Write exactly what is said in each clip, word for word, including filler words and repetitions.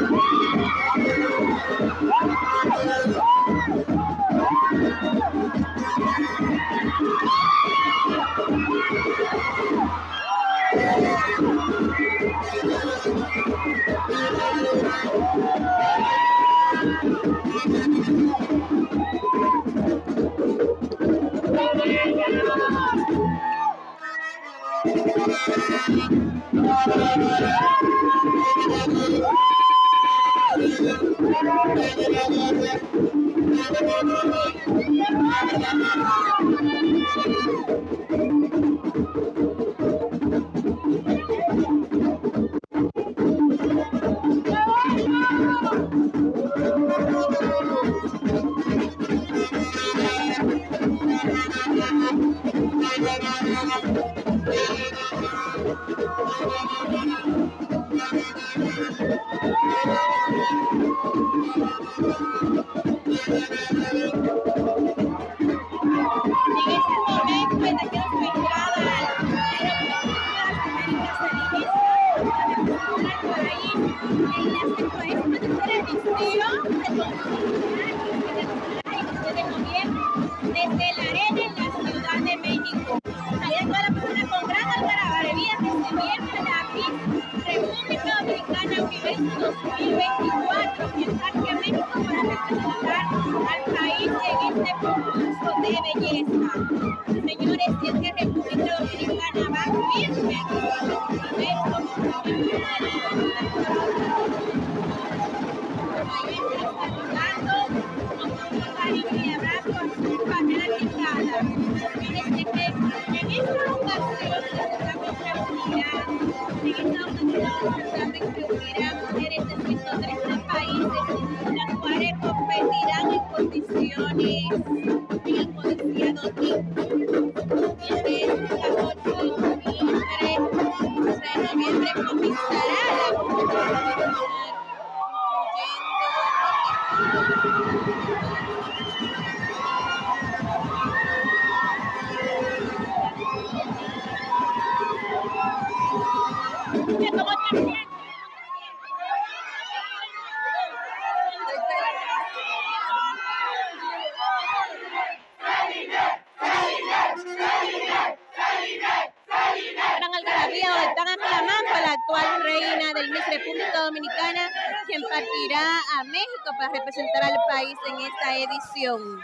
Están aclamando a la actual reina del Miss República Dominicana, quien partirá a México para representar al país en esta edición.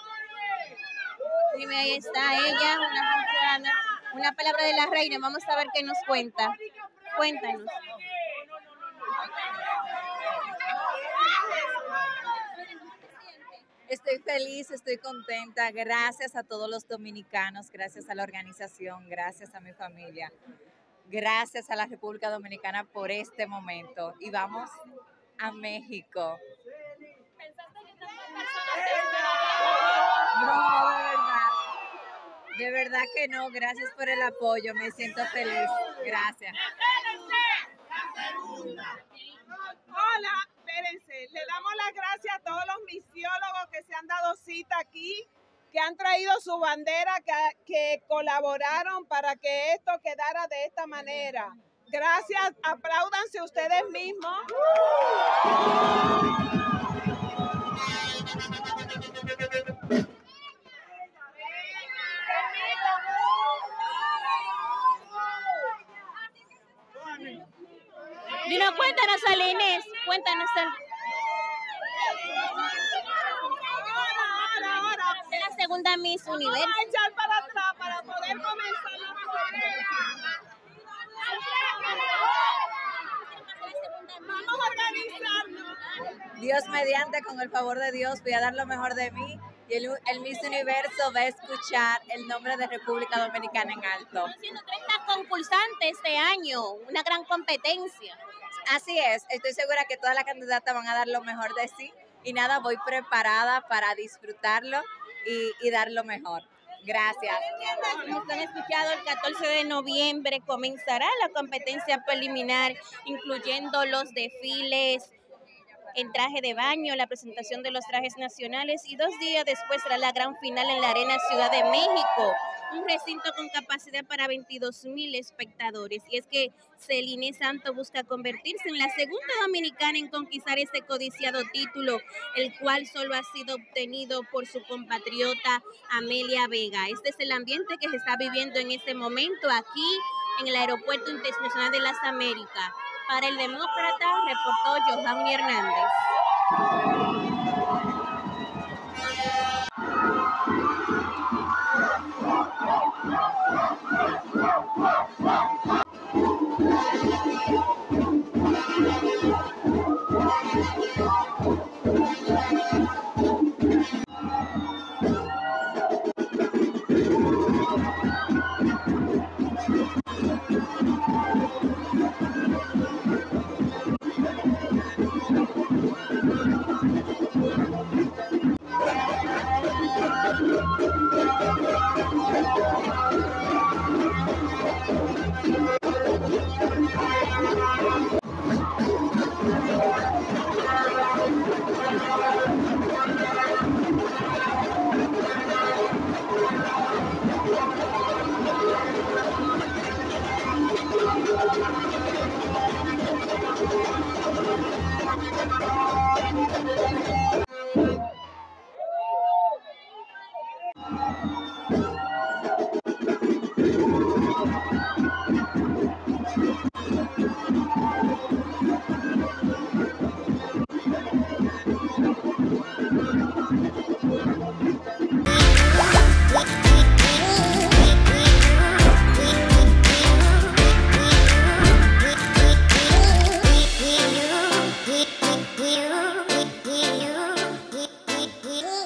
Y ahí está ella, una, una palabra de la reina. Vamos a ver qué nos cuenta. Cuéntanos. Estoy feliz, estoy contenta. Gracias a todos los dominicanos, gracias a la organización, gracias a mi familia. Gracias a la República Dominicana por este momento. Y vamos a México. ¿Pensaste que tantas personas? No, de verdad. De verdad que no. Gracias por el apoyo. Me siento feliz. Gracias. Hola, espérense. Le damos las gracias a todos los misiólogos que se han dado cita aquí, que han traído su bandera, que, que colaboraron para que esto quedara de esta manera. Gracias, apláudanse ustedes mismos. Dino, cuéntanos, Ale Inés, cuéntanos. Es la segunda Miss Universo. Vamos a echar para atrás para poder comenzar la Vamos a organizarnos. Dios mediante, con el favor de Dios, voy a dar lo mejor de mí y el, el Miss Universo va a escuchar el nombre de República Dominicana en alto. Están siendo treinta concursantes este año, una gran competencia. Así es, estoy segura que todas las candidatas van a dar lo mejor de sí y nada, voy preparada para disfrutarlo y, y dar lo mejor. Gracias. Como han escuchado, el catorce de noviembre comenzará la competencia preliminar, incluyendo los desfiles en traje de baño, la presentación de los trajes nacionales y dos días después será la gran final en la Arena Ciudad de México, un recinto con capacidad para veintidós mil espectadores. Y es que Celine Santos busca convertirse en la segunda dominicana en conquistar este codiciado título, el cual solo ha sido obtenido por su compatriota Amelia Vega. Este es el ambiente que se está viviendo en este momento aquí en el Aeropuerto Internacional de las Américas. Para El Demócrata, reportó Johanny Hernández.